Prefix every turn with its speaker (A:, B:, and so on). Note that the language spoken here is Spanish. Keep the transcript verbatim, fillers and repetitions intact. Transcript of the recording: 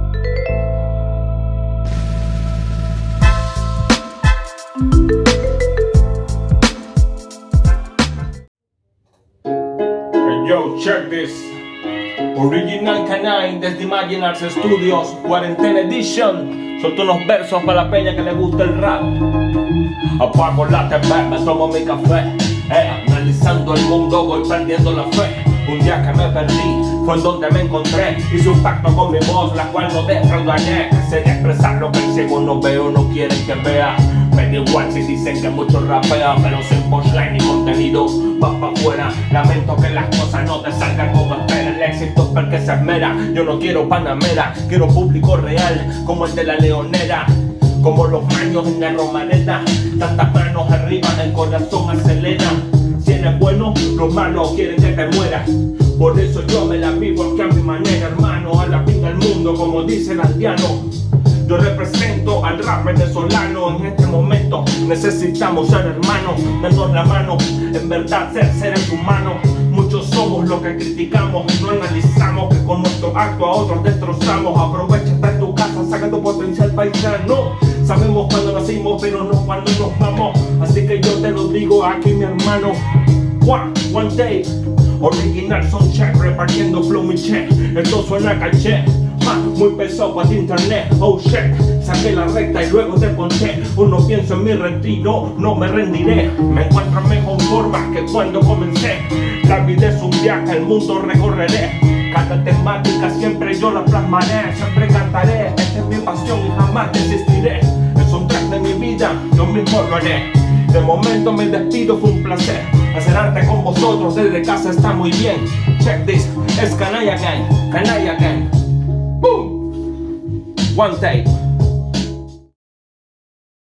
A: Yo, check this. Original Canine desde Imaginars Studios, Quarantena Edition. Solto unos versos para la peña que le gusta el rap. Apago la T V, me tomo mi café. Eh, analizando el mundo voy perdiendo la fe. Un día que me perdí fue en donde me encontré. Hice un pacto con mi voz, la cual no defraudaré. Sé de expresar lo que el ciego no veo, no quieren que vea. Me da igual si dicen que muchos rapean, pero sin punchline ni contenido va pa' afuera. Lamento que las cosas no te salgan como espera. El éxito es porque se esmera. Yo no quiero panamera, quiero público real, como el de la leonera, como los maños en la romareda. Tantas manos arriba, el corazón acelera. Si eres bueno, los malos quieren que te mueras. Por eso yo me la vivo aquí a mi manera, hermano. A la pinta del mundo, como dice el aldeano. Yo represento al rap venezolano. En este momento necesitamos ser hermanos, darnos la mano, en verdad ser seres humanos. Muchos somos los que criticamos y no analizamos que con nuestro acto a otros destrozamos. Aprovecha, está en tu casa, saca tu potencial paisano. Sabemos cuando nacimos, pero no cuando nos vamos. Así que yo te lo digo aquí, mi hermano. One, one day, original son check, repartiendo flow mi check. Esto suena caché, ah, muy pesado para internet. Oh shit, saqué la recta y luego te ponché. Uno pienso en mi retiro, no me rendiré. Me encuentro en mejor forma que cuando comencé. La vida es un viaje, el mundo recorreré. Cada temática siempre yo la plasmaré. Siempre cantaré, esta es mi pasión y jamás desistiré. Es un track de mi vida, yo mismo lo haré. De momento me despido, fue un placer. Hacer arte con vosotros desde casa está muy bien. Check this, es Canalla Gang, Canalla Gang. Boom! One take.